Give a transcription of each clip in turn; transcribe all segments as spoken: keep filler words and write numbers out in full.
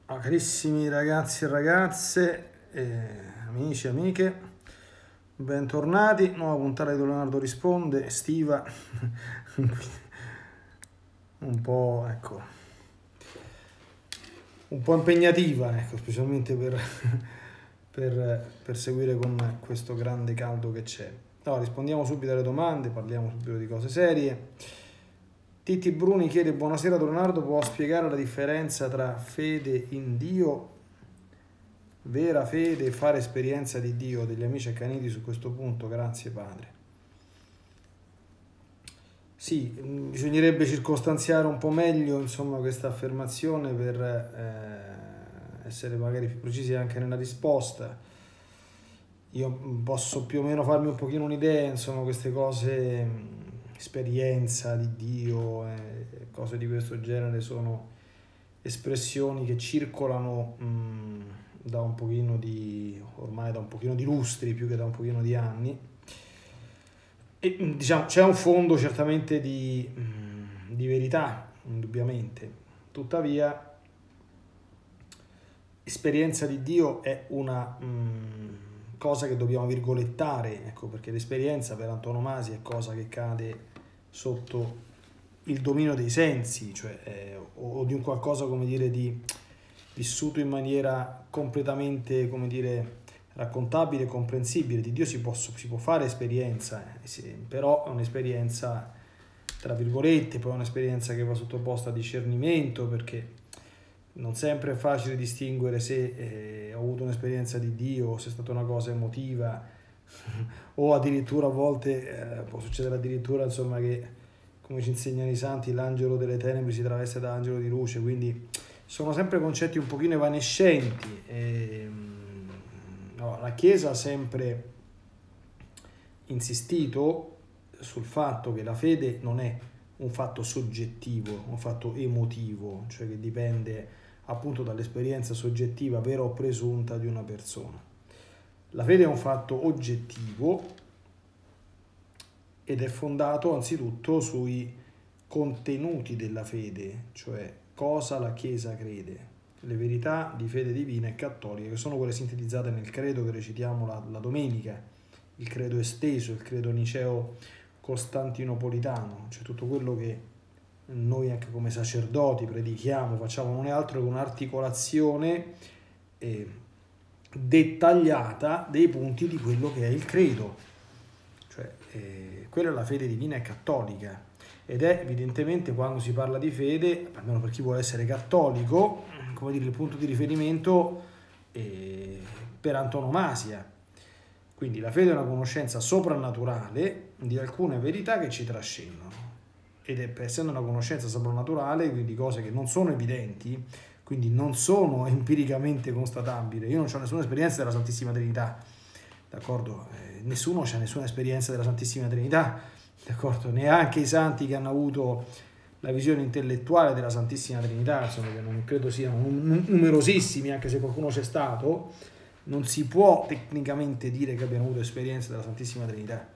Ah, carissimi ragazzi e ragazze, eh, amici e amiche, bentornati. Nuova puntata di Leonardo risponde, estiva, un po', ecco, un po' impegnativa, ecco, specialmente per, per, per seguire con questo grande caldo che c'è. Allora, rispondiamo subito alle domande, parliamo subito di cose serie. Titti Bruni chiede: buonasera Leonardo, può spiegare la differenza tra fede in Dio, vera fede e fare esperienza di Dio? Degli amici accaniti su questo punto, grazie padre. Sì, bisognerebbe circostanziare un po' meglio, insomma, questa affermazione per eh, essere magari più precisi anche nella risposta. Io posso più o meno farmi un pochino un'idea, insomma, queste cose, esperienza di Dio, eh, cose di questo genere sono espressioni che circolano mh, da un pochino di, ormai da un pochino di lustri più che da un pochino di anni. E, diciamo, c'è un fondo certamente di, mh, di verità, indubbiamente. Tuttavia, esperienza di Dio è una mh, cosa che dobbiamo virgolettare, ecco, perché l'esperienza per antonomasia è cosa che cade sotto il dominio dei sensi, cioè eh, o, o di un qualcosa, come dire, di vissuto in maniera completamente, come dire, raccontabile e comprensibile. Di Dio si può, si può fare esperienza, eh, sì, però è un'esperienza tra virgolette, poi è un'esperienza che va sottoposta a discernimento, perché non sempre è facile distinguere se eh, ho avuto un'esperienza di Dio o se è stata una cosa emotiva o addirittura a volte eh, può succedere addirittura, insomma, che, come ci insegnano i santi, l'angelo delle tenebre si traveste da angelo di luce, quindi sono sempre concetti un pochino evanescenti. E, no, la Chiesa ha sempre insistito sul fatto che la fede non è un fatto soggettivo, un fatto emotivo, cioè che dipende appunto dall'esperienza soggettiva vera o presunta di una persona. La fede è un fatto oggettivo ed è fondato anzitutto sui contenuti della fede, cioè cosa la Chiesa crede, le verità di fede divina e cattolica, che sono quelle sintetizzate nel credo che recitiamo la, la domenica, il credo esteso, il credo niceo costantinopolitano, cioè tutto quello che noi anche come sacerdoti predichiamo, facciamo, non è altro che un'articolazione eh, dettagliata dei punti di quello che è il credo, cioè eh, quella è la fede divina e cattolica, ed è evidentemente, quando si parla di fede, almeno per chi vuole essere cattolico, come dire, il punto di riferimento eh, per antonomasia. Quindi la fede è una conoscenza soprannaturale di alcune verità che ci trascendono, ed è, essendo una conoscenza soprannaturale, quindi cose che non sono evidenti, quindi non sono empiricamente constatabili. Io non ho nessuna esperienza della Santissima Trinità, d'accordo? Eh, nessuno ha nessuna esperienza della Santissima Trinità, d'accordo? Neanche i santi che hanno avuto la visione intellettuale della Santissima Trinità, insomma, che non credo siano numerosissimi, anche se qualcuno c'è stato, non si può tecnicamente dire che abbiano avuto esperienza della Santissima Trinità.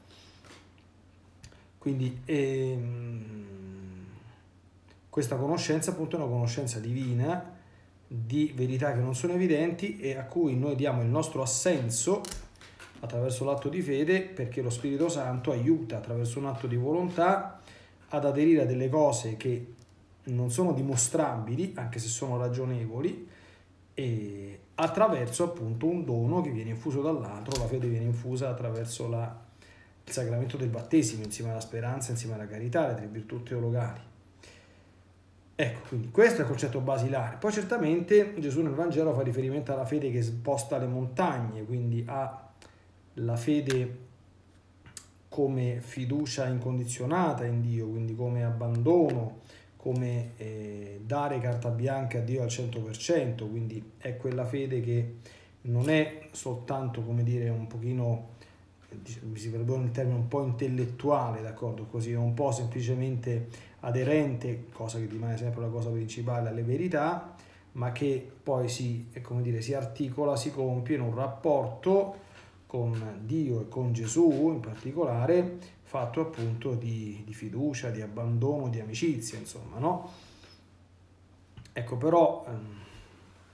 Quindi ehm, questa conoscenza appunto è una conoscenza divina di verità che non sono evidenti e a cui noi diamo il nostro assenso attraverso l'atto di fede, perché lo Spirito Santo aiuta attraverso un atto di volontà ad aderire a delle cose che non sono dimostrabili, anche se sono ragionevoli, e attraverso appunto un dono che viene infuso dall'altro. La fede viene infusa attraverso la, il sacramento del battesimo, insieme alla speranza, insieme alla carità, le tre virtù teologali. Ecco, quindi questo è il concetto basilare. Poi certamente Gesù nel Vangelo fa riferimento alla fede che sposta le montagne, quindi alla fede come fiducia incondizionata in Dio, quindi come abbandono, come eh, dare carta bianca a Dio al cento per cento, quindi è quella fede che non è soltanto, come dire, un pochino, mi si perdona il termine, un po' intellettuale, d'accordo, così, un po' semplicemente aderente, cosa che rimane sempre la cosa principale, alle verità, ma che poi si, come dire, si articola, si compie in un rapporto con Dio e con Gesù in particolare, fatto appunto di, di fiducia, di abbandono, di amicizia, insomma, no? Ecco, però ehm,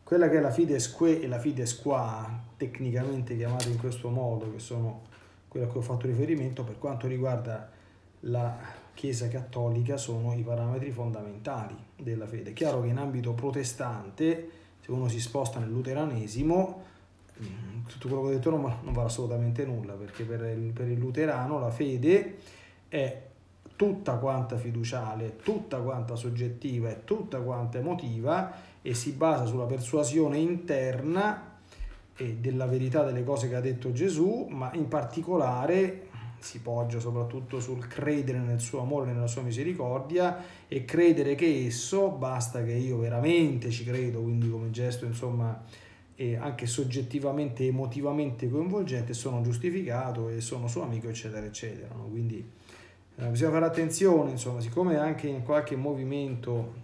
quella che è la fides que e la fides qua, tecnicamente chiamate in questo modo, che sono quelle a cui ho fatto riferimento, per quanto riguarda la Chiesa cattolica sono i parametri fondamentali della fede. È chiaro che in ambito protestante, se uno si sposta nel luteranesimo, tutto quello che ho detto non, non vale assolutamente nulla, perché per il, per il luterano la fede è tutta quanta fiduciale, tutta quanta soggettiva e tutta quanta emotiva, e si basa sulla persuasione interna e della verità delle cose che ha detto Gesù, ma in particolare si poggia soprattutto sul credere nel suo amore, nella sua misericordia, e credere che esso, basta che io veramente ci credo, quindi come gesto insomma e anche soggettivamente, emotivamente coinvolgente, sono giustificato e sono suo amico, eccetera eccetera, no? Quindi eh, bisogna fare attenzione, insomma, siccome anche in qualche movimento,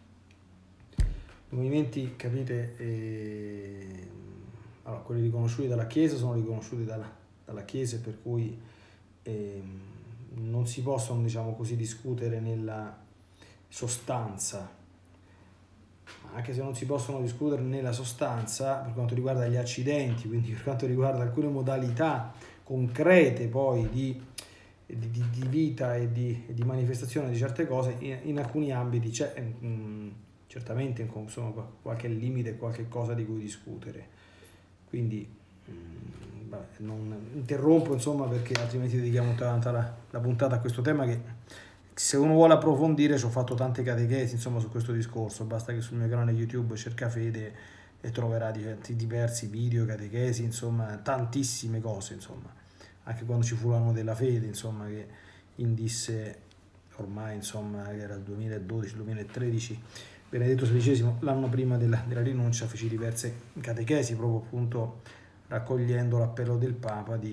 i movimenti, capite, eh, allora, quelli riconosciuti dalla Chiesa sono riconosciuti dalla, dalla Chiesa, per cui eh, non si possono, diciamo così, discutere nella sostanza, ma anche se non si possono discutere nella sostanza per quanto riguarda gli accidenti, quindi per quanto riguarda alcune modalità concrete poi di Di, di, di vita e di, di manifestazione di certe cose, in, in alcuni ambiti c'è mh, certamente insomma, qualche limite, qualche cosa di cui discutere. Quindi mh, vabbè, non interrompo insomma, perché altrimenti dedichiamo tanta la, la puntata a questo tema, che se uno vuole approfondire, ci ho fatto tante catechesi insomma su questo discorso, basta che sul mio canale YouTube cerca Fede e troverà diversi video, catechesi, insomma tantissime cose, insomma. Anche quando ci fu l'anno della fede, insomma, che indisse ormai, insomma, che era il duemiladodici duemilatredici, Benedetto sedicesimo, l'anno prima della, della rinuncia, feci diverse catechesi, proprio appunto raccogliendo l'appello del Papa di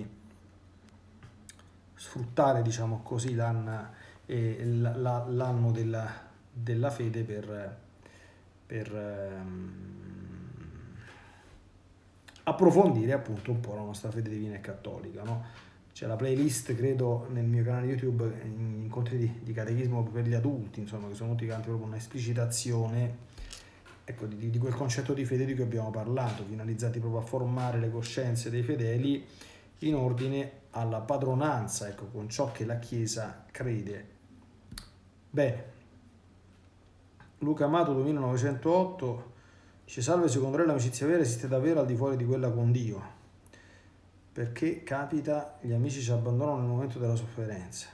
sfruttare, diciamo così, l'anno eh, l'anno della, della fede per, per ehm, approfondire appunto un po' la nostra fede divina e cattolica, no? C'è la playlist, credo, nel mio canale YouTube, incontri di, di catechismo per gli adulti, insomma, che sono tutti quanti proprio una esplicitazione, ecco, di, di quel concetto di fede di cui abbiamo parlato, finalizzati proprio a formare le coscienze dei fedeli in ordine alla padronanza, ecco, con ciò che la Chiesa crede. Bene, Luca Amato duemilanovecentotto dice: salve, secondo lei l'amicizia vera esiste davvero al di fuori di quella con Dio? Perché capita, gli amici ci abbandonano nel momento della sofferenza.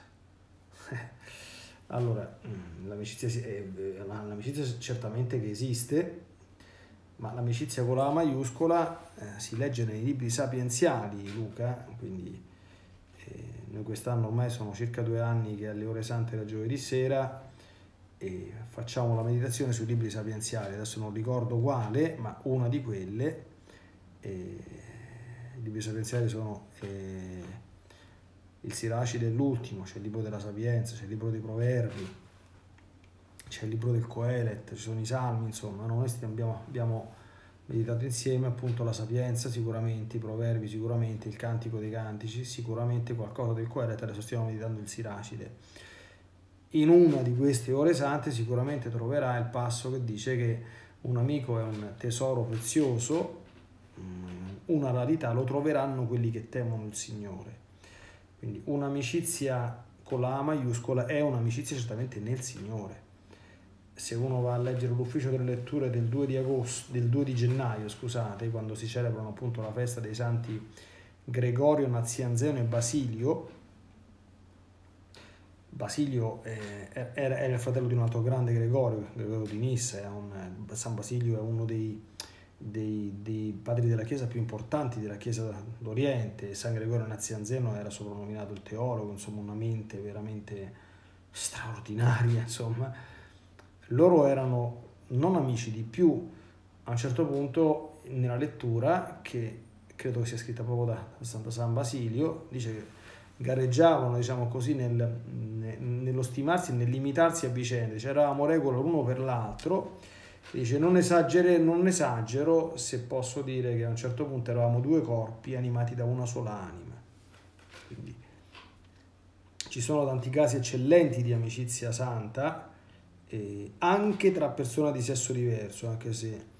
Allora, l'amicizia, l'amicizia certamente che esiste, ma l'amicizia con la maiuscola eh, si legge nei libri sapienziali, Luca, quindi eh, noi quest'anno ormai sono circa due anni che alle ore sante del giovedì sera e facciamo la meditazione sui libri sapienziali, adesso non ricordo quale, ma una di quelle. Eh, I libri sapienziali sono eh, il Siracide è l'ultimo, c'è il libro della Sapienza, c'è il libro dei Proverbi, c'è il libro del Coelet, ci sono i Salmi, insomma, noi abbiamo, abbiamo meditato insieme appunto la Sapienza sicuramente, i Proverbi sicuramente, il Cantico dei Cantici, sicuramente qualcosa del Coelet, adesso stiamo meditando il Siracide. In una di queste ore sante sicuramente troverà il passo che dice che un amico è un tesoro prezioso, una rarità, lo troveranno quelli che temono il Signore. Quindi un'amicizia con la A maiuscola è un'amicizia certamente nel Signore. Se uno va a leggere l'ufficio delle letture del due di agosto, del due di gennaio, scusate, quando si celebrano appunto la festa dei santi Gregorio, Nazianzeno e Basilio, Basilio è, è il fratello di un altro grande Gregorio, Gregorio di Nissa, è un, San Basilio è uno dei, dei, dei padri della Chiesa più importanti della Chiesa d'Oriente. San Gregorio Nazianzeno era soprannominato il teologo, insomma una mente veramente straordinaria, insomma. Loro erano non amici di più, a un certo punto nella lettura, che credo che sia scritta proprio da, da San Basilio, dice che gareggiavano, diciamo così, nel, nello stimarsi e nell'imitarsi a vicenda, c'eravamo regola l'uno per l'altro. Dice: non esagero, non esagero se posso dire che a un certo punto eravamo due corpi animati da una sola anima. Quindi ci sono tanti casi eccellenti di amicizia santa, eh, anche tra persone di sesso diverso, anche se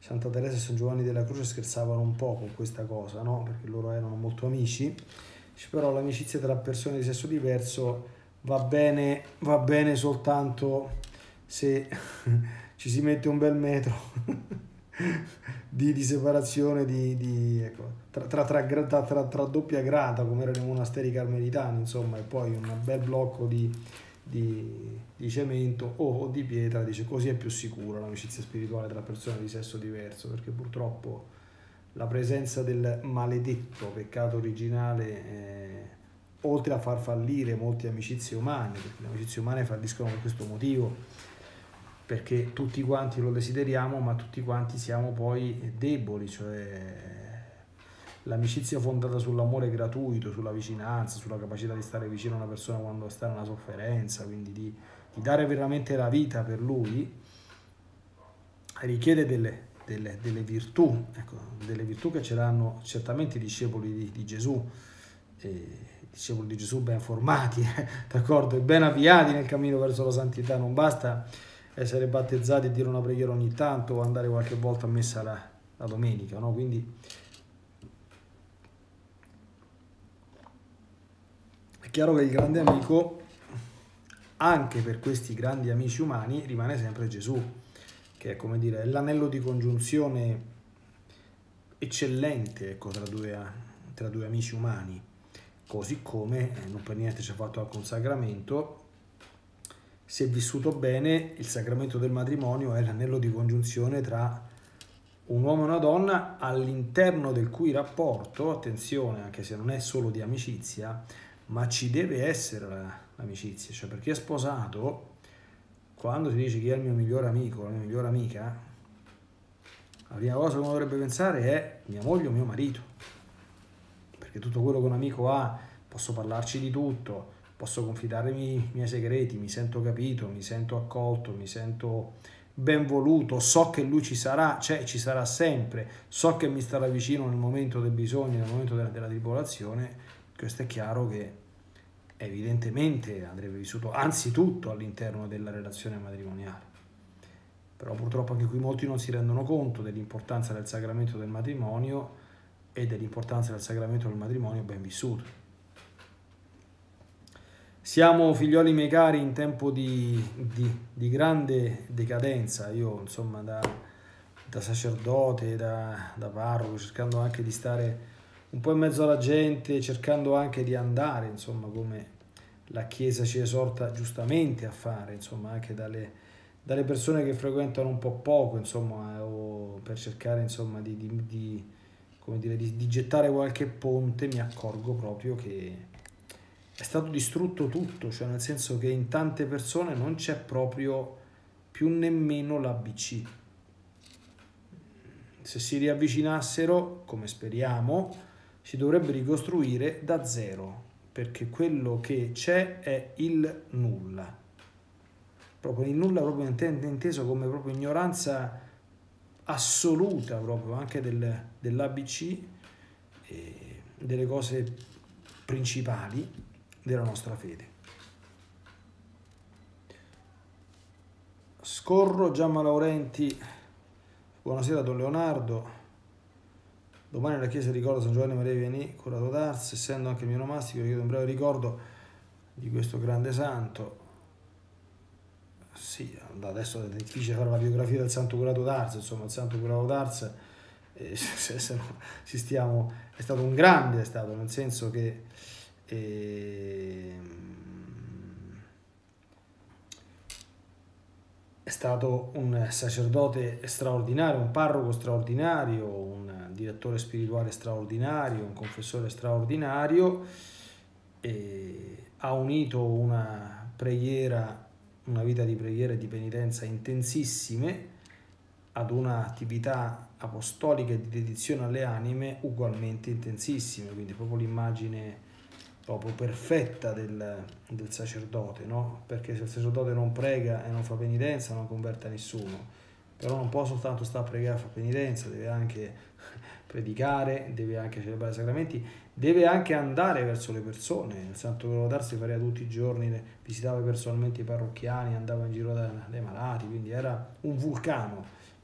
Santa Teresa e San Giovanni della Croce scherzavano un po' con questa cosa, no? Perché loro erano molto amici. Dice, però l'amicizia tra persone di sesso diverso va bene, va bene soltanto se ci si mette un bel metro di, di separazione di, di, ecco, tra, tra, tra, tra, tra, tra doppia grata, come erano i monasteri carmelitani, insomma, e poi un bel blocco di, di, di cemento o, o di pietra. Dice, così è più sicura l'amicizia spirituale tra persone di sesso diverso, perché purtroppo la presenza del maledetto peccato originale, eh, oltre a far fallire molte amicizie umane, perché le amicizie umane falliscono per questo motivo, perché tutti quanti lo desideriamo, ma tutti quanti siamo poi deboli, cioè l'amicizia fondata sull'amore gratuito, sulla vicinanza, sulla capacità di stare vicino a una persona quando sta in una sofferenza, quindi di, di dare veramente la vita per lui, richiede delle, delle, delle virtù, ecco, delle virtù che ce l'hanno certamente i discepoli di, di Gesù, e discepoli di Gesù ben formati, d'accordo, e ben avviati nel cammino verso la santità. Non basta essere battezzati e dire una preghiera ogni tanto o andare qualche volta a messa la, la domenica, no? Quindi è chiaro che il grande amico, anche per questi grandi amici umani, rimane sempre Gesù, che è, come dire, l'anello di congiunzione eccellente, ecco, tra due, tra due amici umani, così come, eh, non per niente ci ha fatto al consacramento. Se vissuto bene, il sacramento del matrimonio è l'anello di congiunzione tra un uomo e una donna, all'interno del cui rapporto, attenzione, anche se non è solo di amicizia, ma ci deve essere l'amicizia, cioè per chi è sposato, quando si dice chi è il mio migliore amico, la mia migliore amica, la prima cosa che uno dovrebbe pensare è mia moglie o mio marito, perché tutto quello che un amico ha, posso parlarci di tutto, posso confidarmi i miei segreti, mi sento capito, mi sento accolto, mi sento ben voluto, so che lui ci sarà, cioè ci sarà sempre, so che mi starà vicino nel momento del bisogno, nel momento della, della tribolazione. Questo è chiaro che evidentemente andrebbe vissuto anzitutto all'interno della relazione matrimoniale. Però purtroppo anche qui molti non si rendono conto dell'importanza del sacramento del matrimonio e dell'importanza del sacramento del matrimonio ben vissuto. Siamo, figlioli miei cari, in tempo di, di, di grande decadenza. Io, insomma, da, da sacerdote, da, da parroco, cercando anche di stare un po' in mezzo alla gente, cercando anche di andare, insomma, come la Chiesa ci esorta giustamente a fare, insomma, anche dalle, dalle persone che frequentano un po' poco, insomma, o per cercare, insomma, di, di, di, come dire, di, di gettare qualche ponte. Mi accorgo proprio che è stato distrutto tutto, cioè nel senso che in tante persone non c'è proprio più nemmeno l'A B C. Se si riavvicinassero, come speriamo, si dovrebbe ricostruire da zero, perché quello che c'è è il nulla. Proprio il nulla, proprio inteso come proprio ignoranza assoluta, proprio anche del, dell'A B C e delle cose principali della nostra fede. Scorro, Giamma Laurenti, buonasera Don Leonardo. Domani la Chiesa ricorda San Giovanni Maria Vianney, curato d'Ars, essendo anche mio nomastico, chiedo un breve ricordo di questo grande santo. Sì, adesso è difficile fare la biografia del santo curato d'Ars, insomma il santo curato d'Ars, eh, se, se no, si stiamo, è stato un grande, è stato, nel senso che E... è stato un sacerdote straordinario, un parroco straordinario, un direttore spirituale straordinario, un confessore straordinario, e ha unito una preghiera, una vita di preghiera e di penitenza intensissime ad un'attività apostolica e di dedizione alle anime ugualmente intensissime, quindi proprio l'immagine proprio perfetta del, del sacerdote, no? Perché se il sacerdote non prega e non fa penitenza non converte nessuno, però non può soltanto stare a pregare e fare penitenza, deve anche predicare, deve anche celebrare i sacramenti, deve anche andare verso le persone. Il santo curato d'Ars si faceva tutti i giorni, visitava personalmente i parrocchiani, andava in giro dai, dai malati, quindi era un vulcano.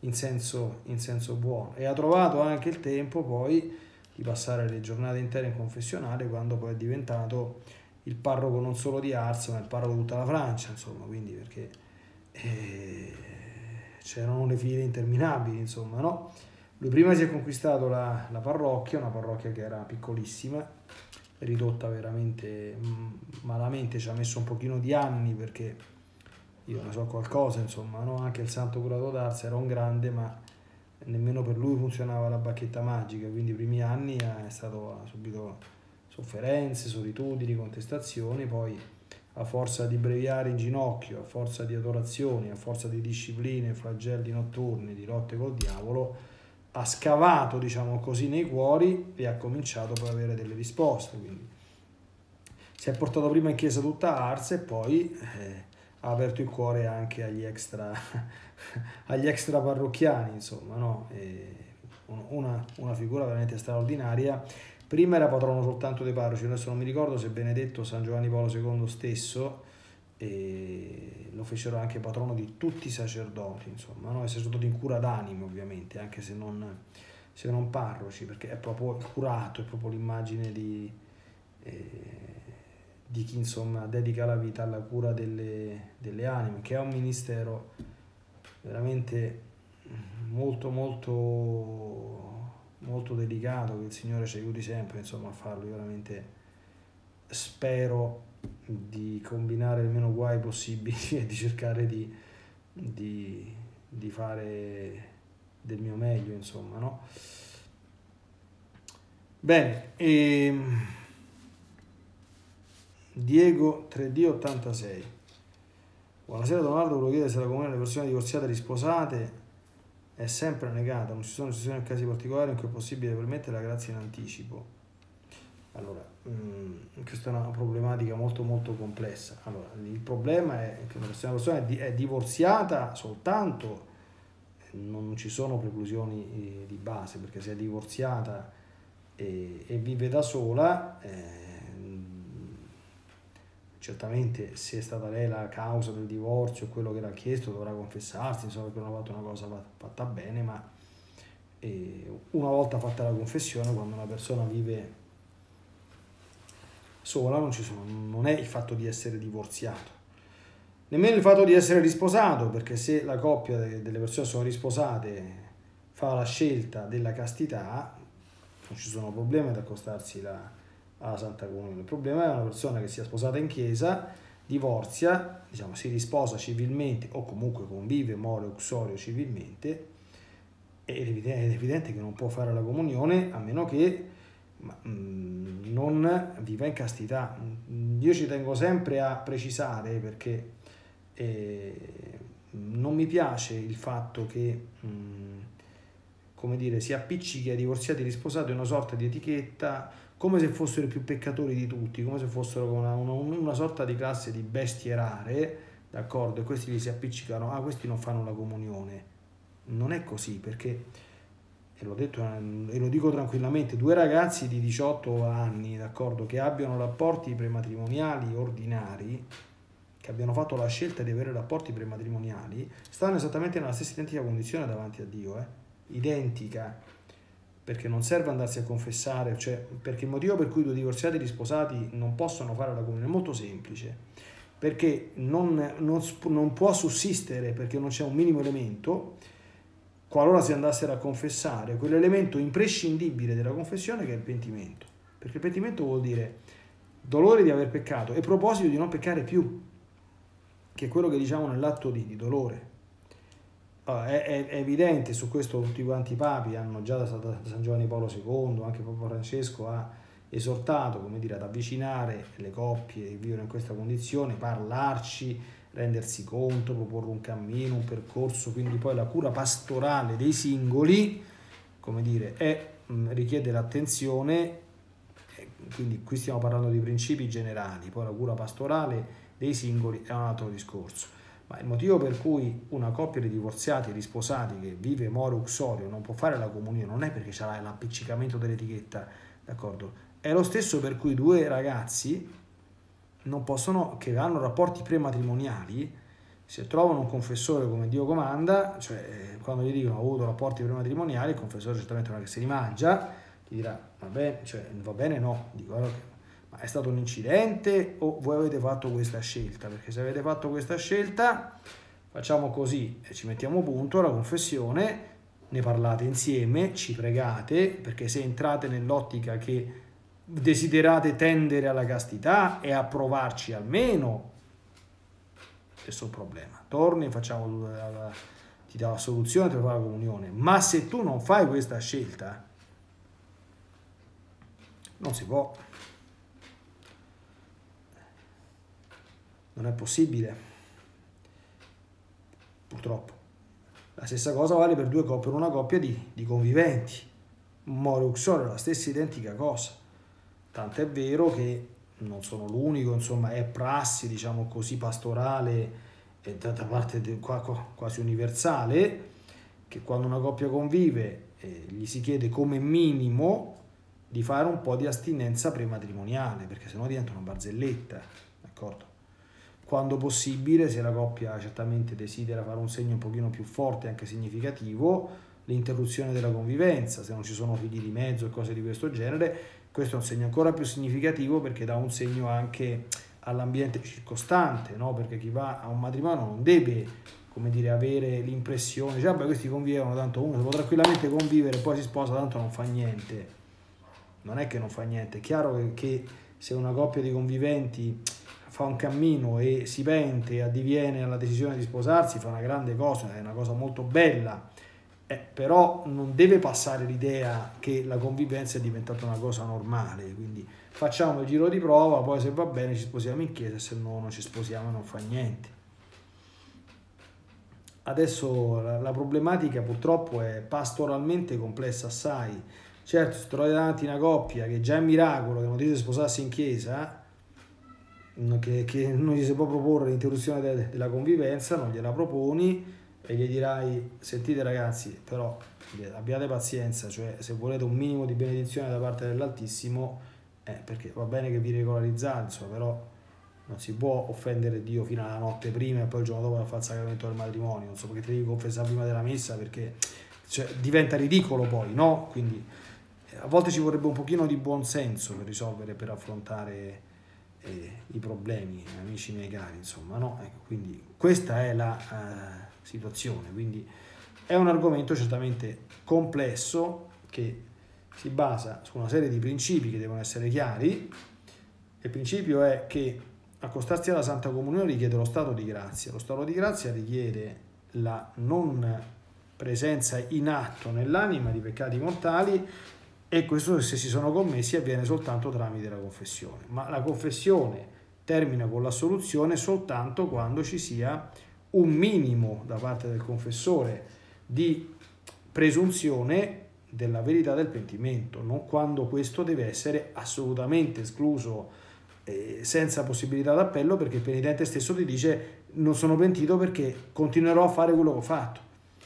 in senso, in senso buono, e ha trovato anche il tempo poi di passare le giornate intere in confessionale, quando poi è diventato il parroco non solo di Ars ma il parroco di tutta la Francia, insomma, quindi perché eh, c'erano le file interminabili, insomma, no? Lui prima si è conquistato la, la parrocchia, una parrocchia che era piccolissima, ridotta veramente malamente, ci ha messo un pochino di anni, perché io ne so qualcosa, insomma, no? Anche il santo curato d'Ars era un grande, ma nemmeno per lui funzionava la bacchetta magica, quindi i primi anni è stato, ha subito sofferenze, solitudini, contestazioni, poi a forza di breviare in ginocchio, a forza di adorazioni, a forza di discipline, flagelli notturni, di lotte col diavolo, ha scavato, diciamo così, nei cuori e ha cominciato poi ad avere delle risposte. Quindi si è portato prima in chiesa tutta Ars e poi eh, ha aperto il cuore anche agli extra, agli extra parrocchiani, insomma, no? E una, una figura veramente straordinaria. Prima era patrono soltanto dei parroci, adesso non mi ricordo se Benedetto San Giovanni Paolo secondo stesso e lo fecero anche patrono di tutti i sacerdoti, insomma, no? I sacerdoti in cura d'animo, ovviamente, anche se non, se non parroci, perché è proprio curato, è proprio l'immagine di, eh, di chi, insomma, dedica la vita alla cura delle, delle anime, che è un ministero veramente molto molto molto delicato, che il Signore ci aiuti sempre, insomma, a farlo. Io veramente spero di combinare il meno guai possibili e di cercare di, di, di fare del mio meglio, insomma, no? Bene, e Diego tre D ottantasei. Buonasera Donaldo, volevo chiedere se la comunione delle persone divorziate e risposate è sempre negata, non ci sono eccezioni in casi particolari in cui è possibile permettere la grazia in anticipo. Allora, mh, questa è una problematica molto molto complessa. Allora, il problema è che una persona è divorziata soltanto, non ci sono preclusioni di base, perché se è divorziata e, e vive da sola, eh, certamente se è stata lei la causa del divorzio, quello che era chiesto, dovrà confessarsi, insomma, perché non ha fatto una cosa fatta bene, ma eh, una volta fatta la confessione, quando una persona vive sola, non, ci sono, non è il fatto di essere divorziato, nemmeno il fatto di essere risposato, perché se la coppia delle persone sono risposate fa la scelta della castità, non ci sono problemi ad accostarsi la alla Santa Comunione. Il problema è una persona che sia sposata in chiesa, divorzia, diciamo, si risposa civilmente o comunque convive more uxorio civilmente, ed è evidente che non può fare la comunione a meno che ma, mh, non viva in castità. Io ci tengo sempre a precisare, perché eh, non mi piace il fatto che mh, come dire, si appiccichi ai divorziati e risposati una sorta di etichetta, come se fossero i più peccatori di tutti, come se fossero una, una, una sorta di classe di bestie rare, d'accordo? E questi li si appiccicano, ah, questi non fanno la comunione. Non è così, perché, e l'ho detto e lo dico tranquillamente, due ragazzi di diciotto anni, d'accordo, che abbiano rapporti prematrimoniali ordinari, che abbiano fatto la scelta di avere rapporti prematrimoniali, stanno esattamente nella stessa identica condizione davanti a Dio, eh? Identica. Perché non serve andarsi a confessare, cioè, perché il motivo per cui due divorziati e risposati non possono fare la comunione è molto semplice, perché non, non, non può sussistere, perché non c'è un minimo elemento, qualora si andassero a confessare, quell'elemento imprescindibile della confessione, che è il pentimento, perché il pentimento vuol dire dolore di aver peccato e proposito di non peccare più, che è quello che diciamo nell'atto di, di dolore. Allora, è, è, è evidente, su questo tutti quanti i papi hanno già da San Giovanni Paolo secondo, anche Papa Francesco ha esortato, come dire, ad avvicinare le coppie che vivono in questa condizione, parlarci, rendersi conto, proporre un cammino, un percorso, quindi poi la cura pastorale dei singoli, come dire, è, richiede l'attenzione, quindi qui stiamo parlando di principi generali, poi la cura pastorale dei singoli è un altro discorso. Ma il motivo per cui una coppia di divorziati e risposati che vive more uxorio non può fare la comunione non è perché c'è l'appiccicamento dell'etichetta, d'accordo? È lo stesso per cui due ragazzi non possono, che hanno rapporti prematrimoniali, Se trovano un confessore come Dio comanda, cioè quando gli dicono ho avuto rapporti prematrimoniali, il confessore certamente non è che si rimangia, gli dirà va bene, cioè, va bene no, dico allora, ma è stato un incidente o voi avete fatto questa scelta? Perché se avete fatto questa scelta facciamo così e ci mettiamo punto alla confessione, ne parlate insieme, ci pregate, perché se entrate nell'ottica che desiderate tendere alla castità e a provarci almeno, nessun problema, torni, facciamo la, ti dà la soluzione per fare la comunione. Ma se tu non fai questa scelta, non si può, non è possibile, purtroppo. La stessa cosa vale per due coppie, per una coppia di, di conviventi, more uxore, la stessa identica cosa, tant'è vero che non sono l'unico, insomma è prassi, diciamo così, pastorale e da parte di, quasi universale, che quando una coppia convive eh, gli si chiede come minimo di fare un po' di astinenza prematrimoniale, perché sennò diventa una barzelletta, d'accordo? Quando possibile, se la coppia certamente desidera fare un segno un pochino più forte, anche significativo, l'interruzione della convivenza, se non ci sono figli di mezzo e cose di questo genere. Questo è un segno ancora più significativo perché dà un segno anche all'ambiente circostante, no? Perché chi va a un matrimonio non deve, come dire, avere l'impressione, cioè, beh, questi convivono, tanto uno si può tranquillamente convivere, poi si sposa, tanto non fa niente. Non è che non fa niente, è chiaro che, che se una coppia di conviventi fa un cammino e si pente e addiviene alla decisione di sposarsi, fa una grande cosa, è una cosa molto bella. Eh, però non deve passare l'idea che la convivenza è diventata una cosa normale, quindi facciamo il giro di prova, poi se va bene ci sposiamo in chiesa, se no non ci sposiamo e non fa niente. Adesso la, la problematica purtroppo è pastoralmente complessa assai. Certo, se trovi davanti una coppia che già è un miracolo che non dice sposarsi in chiesa, che, che non gli si può proporre l'interruzione de, della convivenza, non gliela proponi e gli dirai, sentite ragazzi, però abbiate pazienza, cioè se volete un minimo di benedizione da parte dell'Altissimo, eh, perché va bene che vi regolarizzate, insomma, però non si può offendere Dio fino alla notte prima e poi il giorno dopo fa il sacramento del matrimonio, non so, perché ti devi confessare prima della messa, perché cioè, diventa ridicolo poi, no? Quindi eh, a volte ci vorrebbe un pochino di buon senso per risolvere, per affrontare eh, i problemi, amici miei cari, insomma, no? Ecco, quindi questa è la eh, situazione, quindi è un argomento certamente complesso che si basa su una serie di principi che devono essere chiari. Il principio è che accostarsi alla Santa Comunione richiede lo stato di grazia. Lo stato di grazia richiede la non presenza in atto nell'anima di peccati mortali, e questo, se si sono commessi, avviene soltanto tramite la confessione. Ma la confessione termina con l'assoluzione soltanto quando ci sia un minimo da parte del confessore di presunzione della verità del pentimento, non quando questo deve essere assolutamente escluso, eh, senza possibilità d'appello, perché il penitente stesso ti dice non sono pentito perché continuerò a fare quello che ho fatto.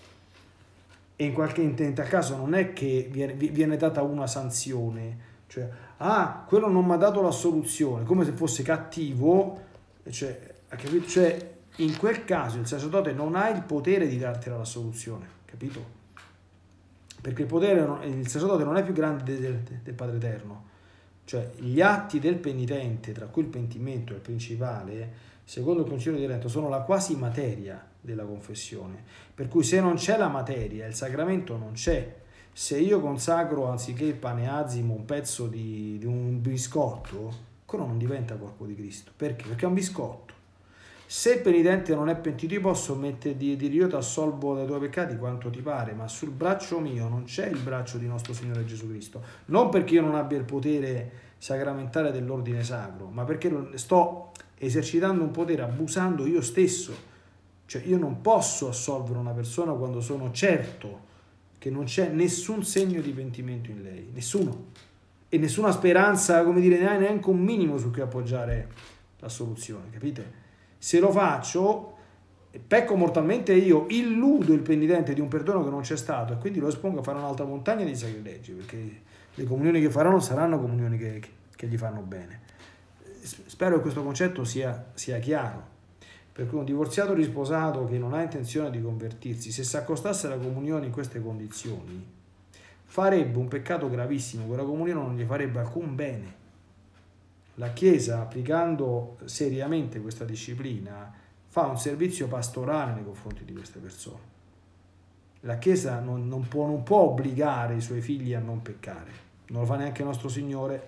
E in qualche in tal caso non è che viene, viene data una sanzione, cioè ah, quello non mi ha dato l'assoluzione, come se fosse cattivo, cioè, capito? Cioè in quel caso il sacerdote non ha il potere di dartela l'assoluzione, capito? Perché il potere, il sacerdote non è più grande del, del Padre Eterno, cioè gli atti del penitente, tra cui il pentimento è il principale, secondo il Concilio di Trento sono la quasi materia della confessione, per cui se non c'è la materia il sacramento non c'è. Se io consacro anziché il pane azimo un pezzo di, di un biscotto, quello non diventa corpo di Cristo. Perché? Perché è un biscotto. Se il penitente non è pentito, io posso mettere di dire io ti assolvo dai tuoi peccati quanto ti pare, ma sul braccio mio non c'è il braccio di nostro Signore Gesù Cristo, non perché io non abbia il potere sacramentale dell'ordine sacro, ma perché sto esercitando un potere abusando io stesso. Cioè io non posso assolvere una persona quando sono certo che non c'è nessun segno di pentimento in lei, nessuno, e nessuna speranza, come dire, neanche un minimo su cui appoggiare la soluzione, capite? Se lo faccio, pecco mortalmente, io illudo il penitente di un perdono che non c'è stato e quindi lo espongo a fare un'altra montagna di sacrilegi, perché le comunioni che faranno saranno comunioni che, che gli fanno bene. Spero che questo concetto sia, sia chiaro. Per cui un divorziato risposato che non ha intenzione di convertirsi, se si accostasse alla comunione in queste condizioni, farebbe un peccato gravissimo, quella comunione non gli farebbe alcun bene. La Chiesa, applicando seriamente questa disciplina, fa un servizio pastorale nei confronti di queste persone. La Chiesa non, non, può, non può obbligare i suoi figli a non peccare, non lo fa neanche il nostro Signore.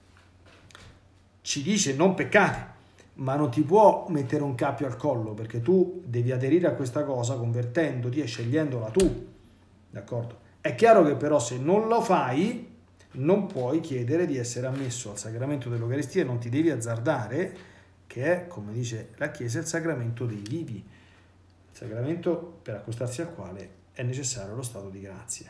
Ci dice non peccate, ma non ti può mettere un cappio al collo, perché tu devi aderire a questa cosa convertendoti e scegliendola tu, d'accordo? È chiaro che però se non lo fai non puoi chiedere di essere ammesso al sacramento dell'Eucaristia e non ti devi azzardare, che è, come dice la Chiesa, il sacramento dei vivi, il sacramento per accostarsi al quale è necessario lo stato di grazia.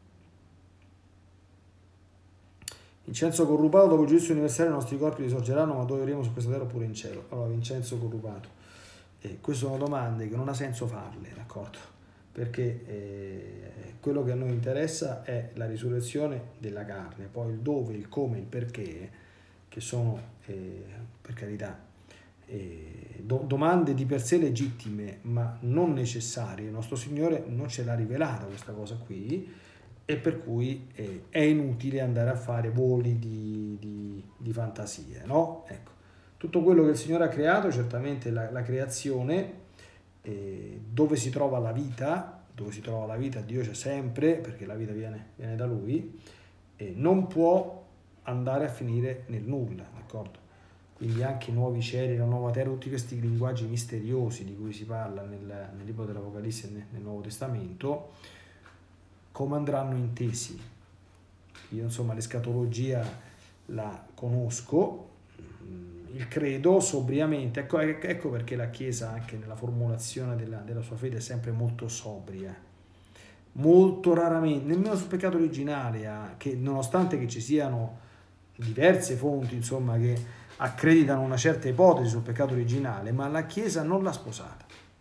Vincenzo corrupato, dopo il giudizio universale i nostri corpi risorgeranno, ma dove verremo su questa terra oppure in cielo? Allora, Vincenzo corrupato, eh, queste sono domande che non ha senso farle, d'accordo? Perché eh, quello che a noi interessa è la risurrezione della carne, poi il dove, il come, il perché, che sono, eh, per carità, eh, do, domande di per sé legittime, ma non necessarie. Il nostro Signore non ce l'ha rivelata questa cosa qui, e per cui eh, è inutile andare a fare voli di, di, di fantasie, no? Ecco, tutto quello che il Signore ha creato, certamente la, la creazione, eh, dove si trova la vita, dove si trova la vita Dio c'è sempre, perché la vita viene, viene da Lui, e non può andare a finire nel nulla, d'accordo? Quindi anche i nuovi cieli, la nuova terra, tutti questi linguaggi misteriosi di cui si parla nel, nel libro dell'Apocalisse e nel, nel Nuovo Testamento, come andranno intesi? Io insomma l'escatologia la conosco, il credo sobriamente, ecco, ecco perché la Chiesa anche nella formulazione della, della sua fede è sempre molto sobria, molto raramente, nemmeno sul peccato originale, che nonostante che ci siano diverse fonti insomma che accreditano una certa ipotesi sul peccato originale, ma la Chiesa non l'ha sposata.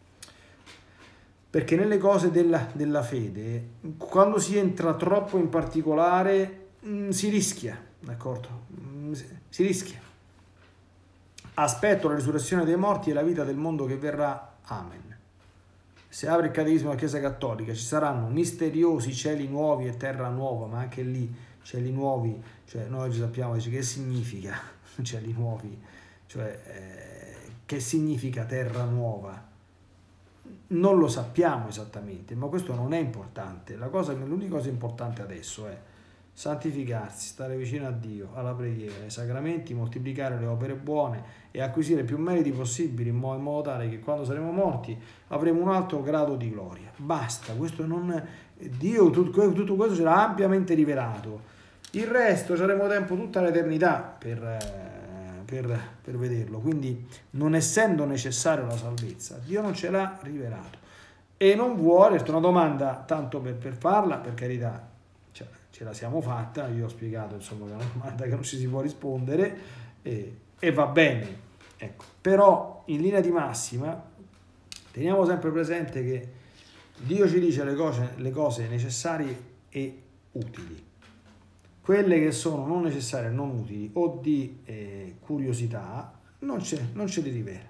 Perché nelle cose della, della fede, quando si entra troppo in particolare, mh, si rischia, d'accordo? Mh, si rischia. Aspetto la risurrezione dei morti e la vita del mondo che verrà. Amen. Se apre il catechismo della Chiesa Cattolica, ci saranno misteriosi cieli nuovi e terra nuova, ma anche lì cieli nuovi, cioè noi oggi sappiamo dice, che significa cieli nuovi, cioè eh, che significa terra nuova. Non lo sappiamo esattamente, ma questo non è importante. La cosa, l'unica cosa importante adesso è santificarsi, stare vicino a Dio, alla preghiera, ai sacramenti, moltiplicare le opere buone e acquisire più meriti possibili in modo, in modo tale che quando saremo morti avremo un altro grado di gloria. Basta, questo non, Dio tutto, tutto questo ce l'ha ampiamente rivelato. Il resto ci avremo tempo tutta l'eternità per... Per, per vederlo, quindi non essendo necessaria la salvezza, Dio non ce l'ha rivelato e non vuole, è una domanda tanto per, per farla, per carità, cioè, ce la siamo fatta, io ho spiegato insomma che è una domanda che non ci si può rispondere e, e va bene, ecco. Però in linea di massima teniamo sempre presente che Dio ci dice le cose, le cose necessarie e utili. Quelle che sono non necessarie, non utili o di eh, curiosità, non ce, non ce li rivela.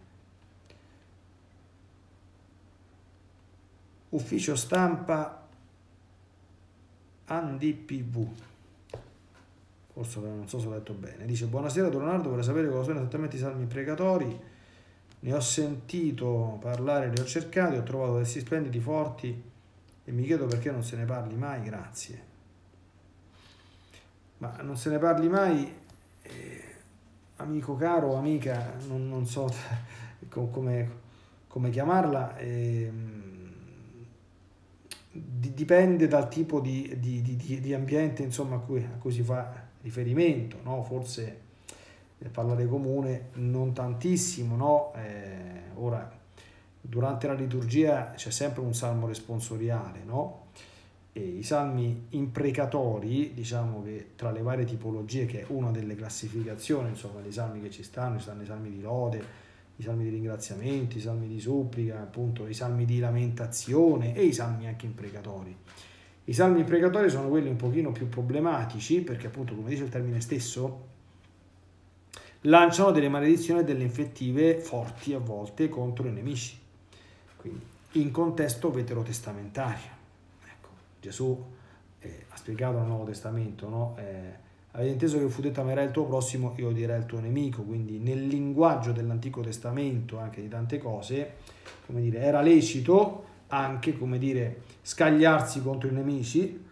Ufficio stampa Andi P V. Forse non so se ho letto bene. Dice: buonasera Don Leonardo, vorrei sapere cosa sono esattamente i salmi precatori. Ne ho sentito parlare, li ho cercati, ho trovato dei splendidi forti e mi chiedo perché non se ne parli mai, grazie. Ma non se ne parli mai, eh, amico caro o amica, non, non so come, come chiamarla, eh, di, dipende dal tipo di, di, di, di ambiente insomma, a, cui, a cui si fa riferimento, no? Forse nel parlare comune non tantissimo, no? Eh, ora, durante la liturgia c'è sempre un salmo responsoriale, no? E i salmi imprecatori, diciamo che tra le varie tipologie, che è una delle classificazioni insomma dei salmi che ci stanno, ci stanno i salmi di lode, i salmi di ringraziamento, i salmi di supplica, appunto i salmi di lamentazione e i salmi anche imprecatori. I salmi imprecatori sono quelli un pochino più problematici perché appunto, come dice il termine stesso, lanciano delle maledizioni e delle infettive forti a volte contro i nemici, quindi in contesto veterotestamentario. Ecco, Gesù eh, ha spiegato nel Nuovo Testamento, no? Eh, avete inteso che fu detto amerai il tuo prossimo e odierai il tuo nemico, quindi nel linguaggio dell'Antico Testamento, anche di tante cose, come dire, era lecito anche, come dire, scagliarsi contro i nemici,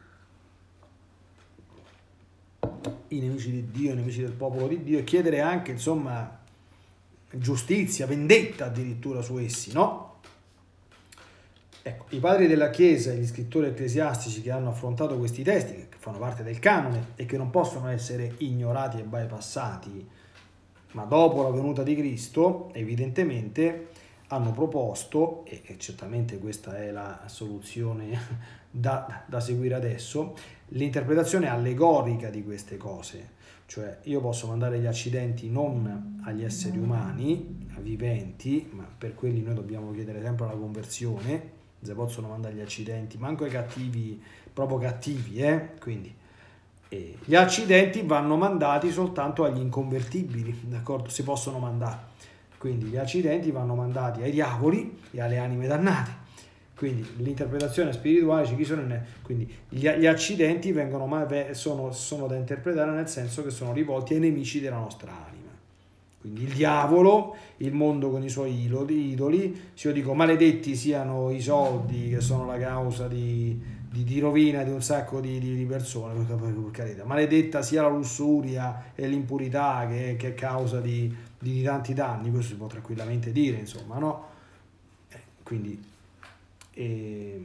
i nemici di Dio, i nemici del popolo di Dio, e chiedere anche, insomma, giustizia, vendetta addirittura su essi, no? Ecco, i padri della Chiesa e gli scrittori ecclesiastici che hanno affrontato questi testi, che fanno parte del canone e che non possono essere ignorati e bypassati, ma dopo la venuta di Cristo, evidentemente hanno proposto, e, e certamente questa è la soluzione da, da seguire adesso, l'interpretazione allegorica di queste cose. Cioè io posso mandare gli accidenti non agli esseri umani, viventi, ma per quelli noi dobbiamo chiedere sempre la conversione, se possono mandare gli accidenti, manco ai cattivi, proprio cattivi, eh? Quindi eh, gli accidenti vanno mandati soltanto agli inconvertibili, d'accordo? Si possono mandare. Quindi gli accidenti vanno mandati ai diavoli e alle anime dannate. Quindi l'interpretazione spirituale, chi sono, quindi gli, gli accidenti vengono, sono, sono da interpretare nel senso che sono rivolti ai nemici della nostra anima. Quindi il diavolo, il mondo con i suoi idoli, idoli, se io dico maledetti siano i soldi che sono la causa di, di, di rovina di un sacco di, di, di persone, per, per carità, maledetta sia la lussuria e l'impurità che, che è causa di, di, di tanti danni, questo si può tranquillamente dire, insomma, no? Eh, quindi eh,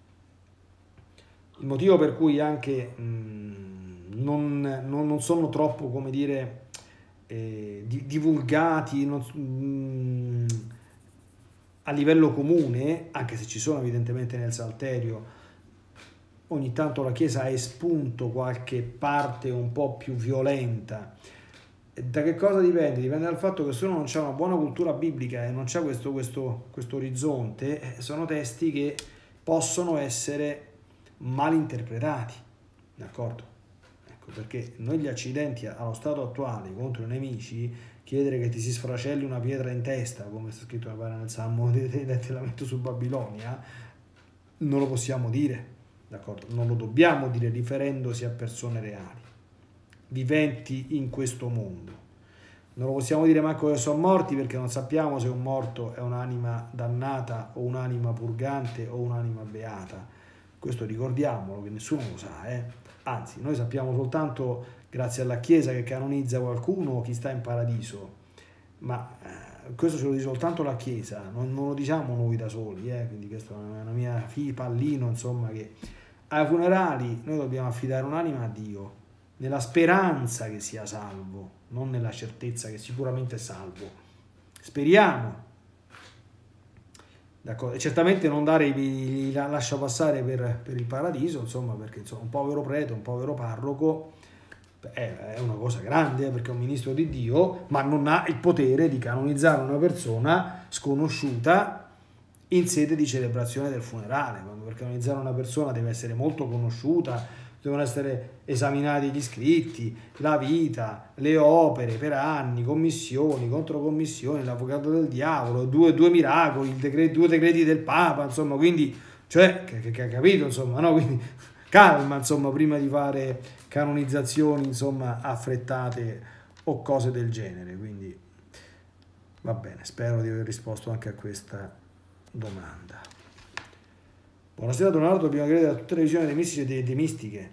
il motivo per cui anche mh, non, non, non sono troppo, come dire, Eh, divulgati non, mh, a livello comune, anche se ci sono evidentemente nel Salterio, ogni tanto la Chiesa ha espunto qualche parte un po' più violenta. Da che cosa dipende? Dipende dal fatto che se uno non c'è una buona cultura biblica e non c'è questo, questo, questo orizzonte, eh, sono testi che possono essere mal interpretati, d'accordo? Perché noi gli accidenti allo stato attuale contro i nemici, chiedere che ti si sfracelli una pietra in testa, come sta scritto nel Salmo del lamento su Babilonia, non lo possiamo dire, d'accordo? Non lo dobbiamo dire riferendosi a persone reali, viventi in questo mondo. Non lo possiamo dire manco che sono morti, perché non sappiamo se un morto è un'anima dannata o un'anima purgante o un'anima beata. Questo ricordiamolo, che nessuno lo sa, eh? Anzi, noi sappiamo soltanto, grazie alla Chiesa che canonizza qualcuno, chi sta in paradiso, ma eh, questo ce lo dice soltanto la Chiesa, non, non lo diciamo noi da soli, eh? Quindi questa è una mia figlia pallino, insomma, che ai funerali noi dobbiamo affidare un'anima a Dio, nella speranza che sia salvo, non nella certezza che sicuramente è salvo. Speriamo. D'accordo. E certamente non dare i lascia passare per, per il paradiso, insomma, perché insomma, un povero prete, un povero parroco è, è una cosa grande, eh, perché è un ministro di Dio, ma non ha il potere di canonizzare una persona sconosciuta in sede di celebrazione del funerale. Quando per canonizzare una persona deve essere molto conosciuta, devono essere esaminati gli scritti, la vita, le opere per anni, commissioni, controcommissioni, l'avvocato del diavolo, due, due miracoli, il decreto, due decreti del Papa, insomma, quindi, cioè, che, che ha capito, insomma, no? Quindi calma, insomma, prima di fare canonizzazioni, insomma, affrettate o cose del genere. Quindi, va bene, spero di aver risposto anche a questa domanda. Buonasera Donato, dobbiamo credere a tutte le visioni dei mistici e dei, dei mistiche.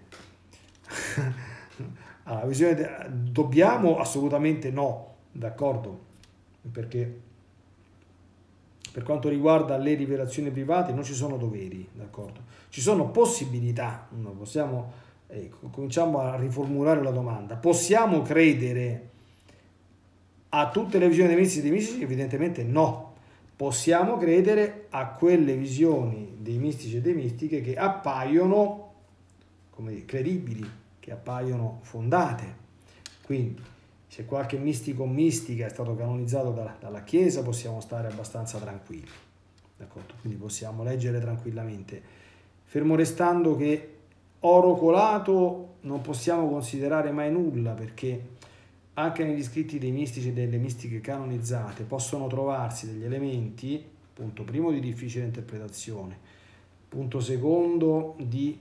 Allora, la visione de... dobbiamo? Assolutamente no, d'accordo? Perché per quanto riguarda le rivelazioni private non ci sono doveri, d'accordo? Ci sono possibilità, no, possiamo, eh, cominciamo a riformulare la domanda, possiamo credere a tutte le visioni dei mistici e dei mistici? Evidentemente no. Possiamo credere a quelle visioni dei mistici e dei mistiche che appaiono, come dire, credibili, che appaiono fondate. Quindi, se qualche mistico o mistica è stato canonizzato da, dalla Chiesa, possiamo stare abbastanza tranquilli, d'accordo? Quindi possiamo leggere tranquillamente, fermo restando che oro colato non possiamo considerare mai nulla, perché anche negli scritti dei mistici e delle mistiche canonizzate possono trovarsi degli elementi, punto primo, di difficile interpretazione, punto secondo, di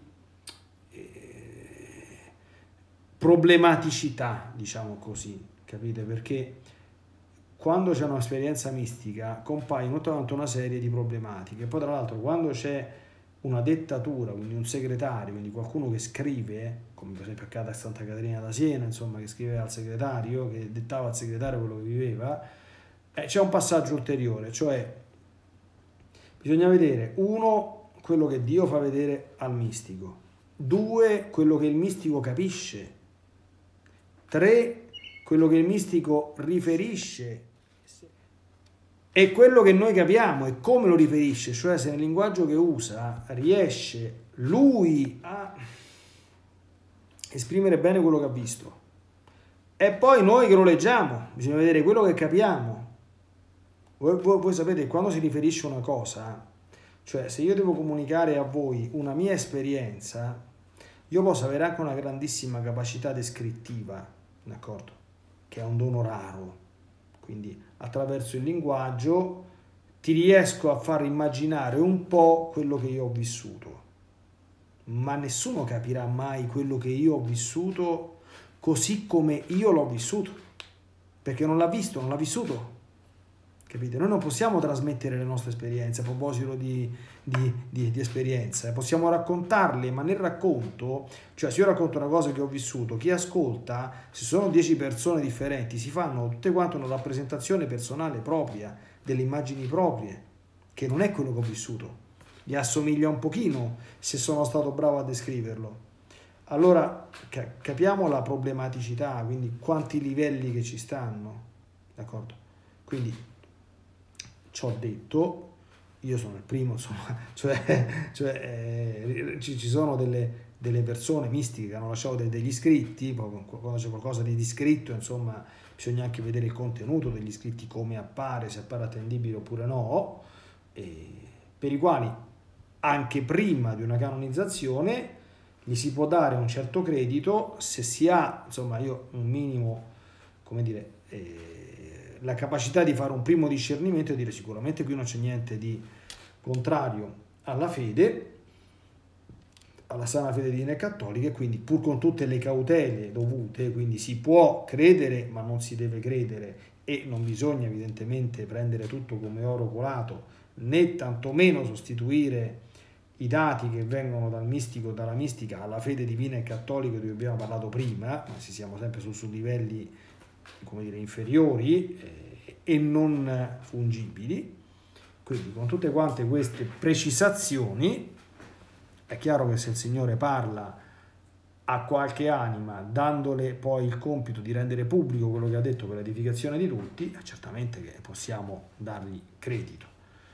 eh, problematicità, diciamo così, capite? Perché quando c'è un'esperienza mistica compaiono tutta una serie di problematiche. Poi tra l'altro quando c'è una dettatura, quindi un segretario, quindi qualcuno che scrive, come per esempio accade a Santa Caterina da Siena, insomma, che scriveva al segretario, che dettava al segretario quello che viveva, eh, c'è un passaggio ulteriore, cioè bisogna vedere, uno, quello che Dio fa vedere al mistico, due, quello che il mistico capisce, tre, quello che il mistico riferisce e quello che noi capiamo e come lo riferisce, cioè se nel linguaggio che usa riesce lui a esprimere bene quello che ha visto. E poi noi che lo leggiamo, bisogna vedere quello che capiamo. Voi, voi, voi sapete, quando si riferisce a una cosa, cioè se io devo comunicare a voi una mia esperienza, io posso avere anche una grandissima capacità descrittiva, d'accordo? Che è un dono raro. Quindi attraverso il linguaggio ti riesco a far immaginare un po' quello che io ho vissuto, ma nessuno capirà mai quello che io ho vissuto così come io l'ho vissuto, perché non l'ha visto, non l'ha vissuto, capite? Noi non possiamo trasmettere le nostre esperienze a proposito di, di, di, di esperienze, possiamo raccontarle, ma nel racconto, cioè se io racconto una cosa che ho vissuto, chi ascolta, se sono dieci persone differenti, si fanno tutte quante una rappresentazione personale propria, delle immagini proprie, che non è quello che ho vissuto, gli assomiglia un pochino se sono stato bravo a descriverlo. Allora capiamo la problematicità, quindi quanti livelli che ci stanno, d'accordo? Quindi ciò detto, io sono il primo, insomma, cioè, cioè eh, ci, ci sono delle, delle persone mistiche che hanno lasciato de, degli scritti, quando c'è qualcosa di scritto, insomma, bisogna anche vedere il contenuto degli scritti, come appare, se appare attendibile oppure no, e per i quali anche prima di una canonizzazione gli si può dare un certo credito se si ha, insomma, io un minimo, come dire, eh, la capacità di fare un primo discernimento e dire sicuramente qui non c'è niente di contrario alla fede, alla sana fede divina e cattolica, e quindi pur con tutte le cautele dovute, quindi si può credere ma non si deve credere e non bisogna evidentemente prendere tutto come oro colato, né tantomeno sostituire i dati che vengono dal mistico, dalla mistica alla fede divina e cattolica di cui abbiamo parlato prima, ma si siamo sempre su, su livelli, come dire, inferiori eh, e non fungibili. Quindi con tutte quante queste precisazioni è chiaro che se il Signore parla a qualche anima dandole poi il compito di rendere pubblico quello che ha detto per l'edificazione di tutti, certamente che possiamo dargli credito.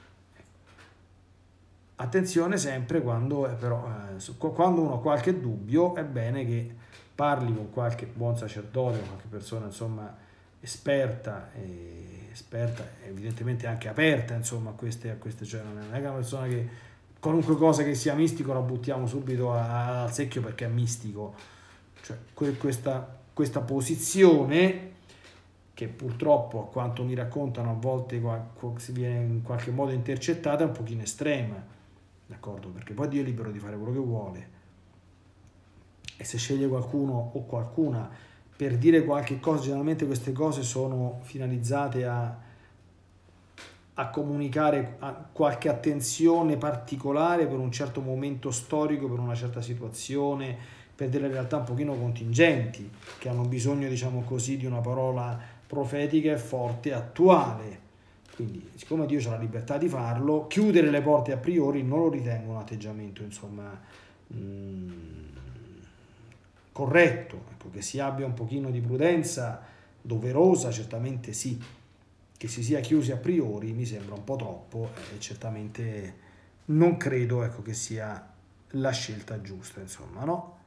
Attenzione sempre quando, eh, però, eh, quando uno ha qualche dubbio è bene che parli con qualche buon sacerdote, con qualche persona insomma esperta, e, esperta evidentemente anche aperta insomma a queste, a queste, cioè non è una persona che qualunque cosa che sia mistico la buttiamo subito a, al secchio perché è mistico, cioè que, questa, questa posizione che purtroppo a quanto mi raccontano a volte si viene in qualche modo intercettata è un pochino estrema. D'accordo? Perché poi Dio è libero di fare quello che vuole e se sceglie qualcuno o qualcuna per dire qualche cosa, generalmente queste cose sono finalizzate a, a comunicare a qualche attenzione particolare per un certo momento storico, per una certa situazione, per delle realtà un pochino contingenti che hanno bisogno, diciamo così, di una parola profetica e forte, attuale. Quindi, siccome Dio ha la libertà di farlo, chiudere le porte a priori non lo ritengo un atteggiamento, insomma, mh, corretto. Ecco, che si abbia un pochino di prudenza doverosa, certamente sì. Che si sia chiusi a priori mi sembra un po' troppo e certamente non credo, ecco, che sia la scelta giusta, insomma, no?